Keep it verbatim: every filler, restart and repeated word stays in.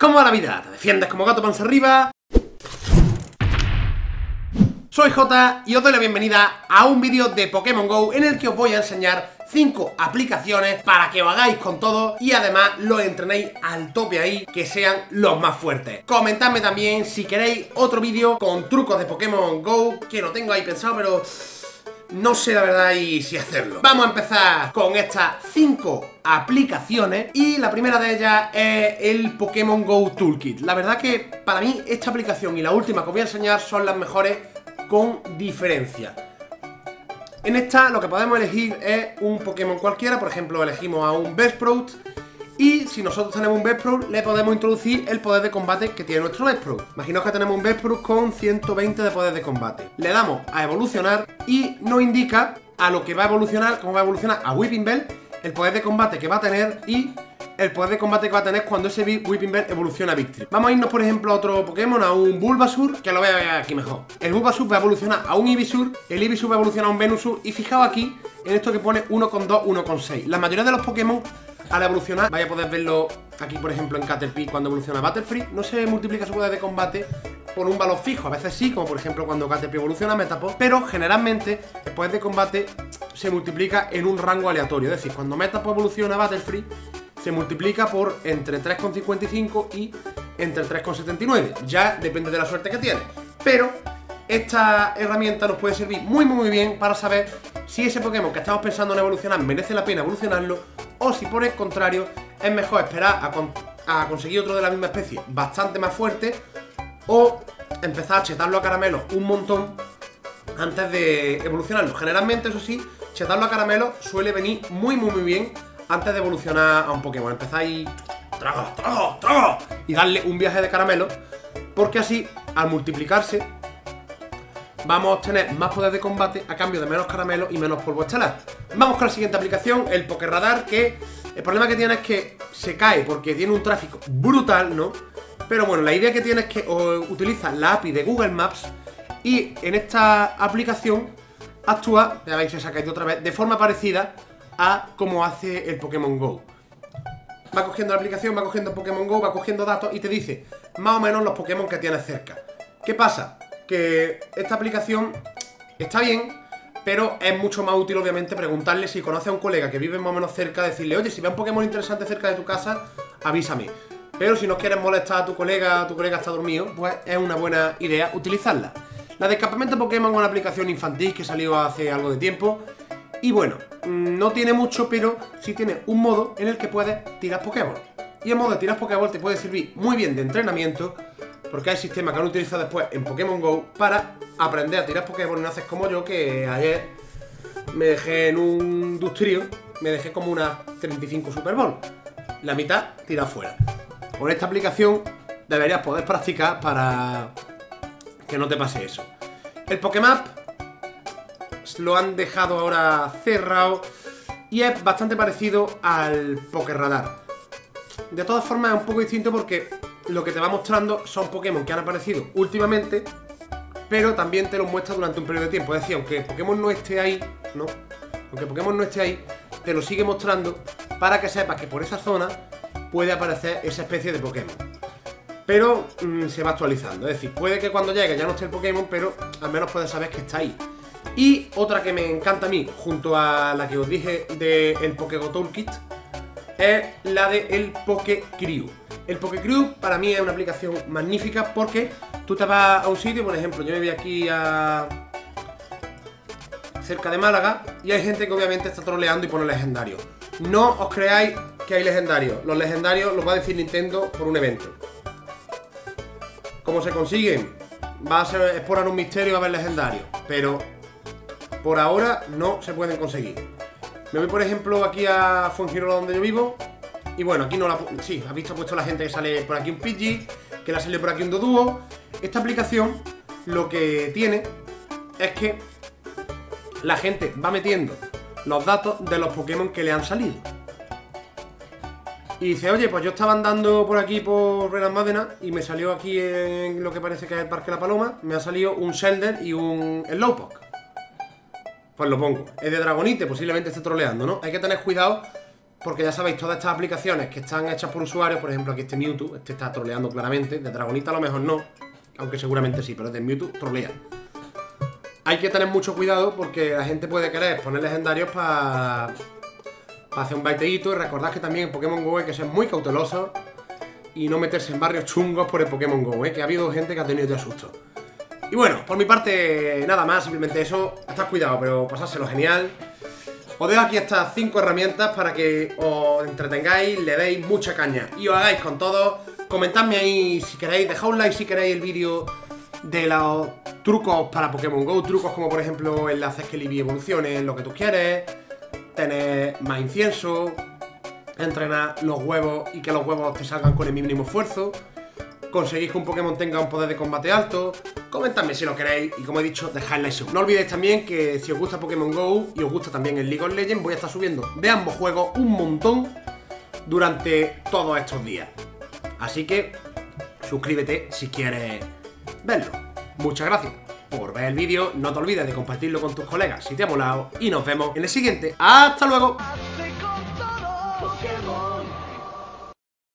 ¿Cómo va la vida? ¿Te defiendes como gato panza arriba? Soy Jota y os doy la bienvenida a un vídeo de Pokémon GO en el que os voy a enseñar cinco aplicaciones para que os hagáis con todo y además los entrenéis al tope ahí, que sean los más fuertes. Comentadme también si queréis otro vídeo con trucos de Pokémon GO, que lo tengo ahí pensado, pero no sé la verdad y si hacerlo. Vamos a empezar con estas cinco aplicaciones y la primera de ellas es el Pokémon GO Toolkit. La verdad que para mí esta aplicación y la última que os voy a enseñar son las mejores con diferencia. En esta lo que podemos elegir es un Pokémon cualquiera, por ejemplo elegimos a un Bellsprout y si nosotros tenemos un Bellsprout le podemos introducir el poder de combate que tiene nuestro Bellsprout. Imaginaos que tenemos un Bellsprout con ciento veinte de poder de combate. Le damos a evolucionar y nos indica a lo que va a evolucionar, cómo va a evolucionar a Weeping Bell, el poder de combate que va a tener y el poder de combate que va a tener cuando ese Weeping Bell evoluciona a Victory. Vamos a irnos por ejemplo a otro Pokémon, a un Bulbasaur, que lo voy a ver aquí mejor. El Bulbasaur va a evolucionar a un Ivysaur, el Ivysaur va a evolucionar a un Venusaur y fijaos aquí en esto que pone uno coma dos, uno coma seis. La mayoría de los Pokémon al evolucionar, vais a poder verlo aquí por ejemplo en Caterpie cuando evoluciona Butterfree, no se multiplica su poder de combate por un valor fijo, a veces sí, como por ejemplo cuando Caterpie evoluciona Metapod, pero generalmente el poder de combate se multiplica en un rango aleatorio, es decir, cuando Metapod evoluciona Butterfree se multiplica por entre tres coma cincuenta y cinco y entre tres coma setenta y nueve, ya depende de la suerte que tienes, pero esta herramienta nos puede servir muy muy muy bien para saber si ese Pokémon que estamos pensando en evolucionar merece la pena evolucionarlo o si por el contrario es mejor esperar a, con a conseguir otro de la misma especie bastante más fuerte o empezar a chetarlo a caramelo un montón antes de evolucionarlo. Generalmente, eso sí, chetarlo a caramelo suele venir muy muy muy bien antes de evolucionar a un Pokémon. Empezáis trago, trago, trago y darle un viaje de caramelo, porque así al multiplicarse vamos a obtener más poder de combate a cambio de menos caramelos y menos polvo estelar. Vamos con la siguiente aplicación, el Pokéradar, que el problema que tiene es que se cae porque tiene un tráfico brutal, ¿no? Pero bueno, la idea que tiene es que utiliza la A P I de Google Maps y en esta aplicación actúa, ya veis, se ha caído otra vez, de forma parecida a como hace el Pokémon GO. Va cogiendo la aplicación, va cogiendo Pokémon GO, va cogiendo datos y te dice más o menos los Pokémon que tienes cerca. ¿Qué pasa? Que esta aplicación está bien, pero es mucho más útil obviamente preguntarle si conoce a un colega que vive más o menos cerca, decirle, oye, si ve un Pokémon interesante cerca de tu casa, avísame. Pero si no quieres molestar a tu colega, tu colega está dormido, pues es una buena idea utilizarla. La de Campamento Pokémon es una aplicación infantil que salió hace algo de tiempo. Y bueno, no tiene mucho, pero sí tiene un modo en el que puedes tirar Pokéball. Y el modo de tirar Pokéball te puede servir muy bien de entrenamiento, porque hay sistemas que han utilizado después en Pokémon GO para aprender a tirar Pokéball y no haces como yo, que ayer me dejé en un Dustrio, me dejé como unas treinta y cinco Super Ball. La mitad tira fuera. Con esta aplicación deberías poder practicar para que no te pase eso. El Pokémap lo han dejado ahora cerrado y es bastante parecido al Pokéradar. De todas formas es un poco distinto porque lo que te va mostrando son Pokémon que han aparecido últimamente, pero también te los muestra durante un periodo de tiempo. Es decir, aunque Pokémon no esté ahí, ¿no? Aunque Pokémon no esté ahí, te lo sigue mostrando para que sepas que por esa zona puede aparecer esa especie de Pokémon. Pero mmm, se va actualizando. Es decir, puede que cuando llegue ya no esté el Pokémon, pero al menos puedes saber que está ahí. Y otra que me encanta a mí, junto a la que os dije del Pokégo Toolkit, es la de el Pokécrew. El Pokécrew para mí es una aplicación magnífica porque tú te vas a un sitio, por ejemplo, yo me voy aquí a cerca de Málaga y hay gente que obviamente está troleando y pone legendarios. No os creáis que hay legendarios. Los legendarios los va a decir Nintendo por un evento. ¿Cómo se consiguen? Va a ser explorar un misterio y va a haber legendarios, pero por ahora no se pueden conseguir. Me voy por ejemplo aquí a Fuengirola donde yo vivo y bueno, aquí no la... Sí, has visto puesto la gente que sale por aquí un Pidgey, que le ha salido por aquí un Doduo. Esta aplicación lo que tiene es que la gente va metiendo los datos de los Pokémon que le han salido. Y dice, oye, pues yo estaba andando por aquí por Benalmádena y me salió aquí en lo que parece que es el Parque La Paloma, me ha salido un Shelder y un Slowpoke. Pues lo pongo. Es de Dragonite, posiblemente esté troleando, ¿no? Hay que tener cuidado porque ya sabéis, todas estas aplicaciones que están hechas por usuarios, por ejemplo aquí este Mewtwo, este está troleando claramente, de Dragonita a lo mejor no, aunque seguramente sí, pero de Mewtwo trolea. Hay que tener mucho cuidado porque la gente puede querer poner legendarios para pa hacer un baiteíto, y recordad que también en Pokémon GO hay que ser muy cautelosos y no meterse en barrios chungos por el Pokémon GO, ¿eh? Que ha habido gente que ha tenido ya susto. Y bueno, por mi parte nada más, simplemente eso, estad cuidado, pero pasárselo genial. Os dejo aquí estas cinco herramientas para que os entretengáis, le deis mucha caña y os hagáis con todo. Comentadme ahí si queréis, dejad un like si queréis el vídeo de los trucos para Pokémon GO. Trucos como por ejemplo el hacer que el Eevee evolucione lo que tú quieres, tener más incienso, entrenar los huevos y que los huevos te salgan con el mínimo esfuerzo, conseguís que un Pokémon tenga un poder de combate alto. Comentadme si lo queréis y, como he dicho, dejad like. No olvidéis también que si os gusta Pokémon GO y os gusta también el League of Legends, voy a estar subiendo de ambos juegos un montón durante todos estos días. Así que suscríbete si quieres verlo. Muchas gracias por ver el vídeo, no te olvides de compartirlo con tus colegas si te ha molado y nos vemos en el siguiente. ¡Hasta luego!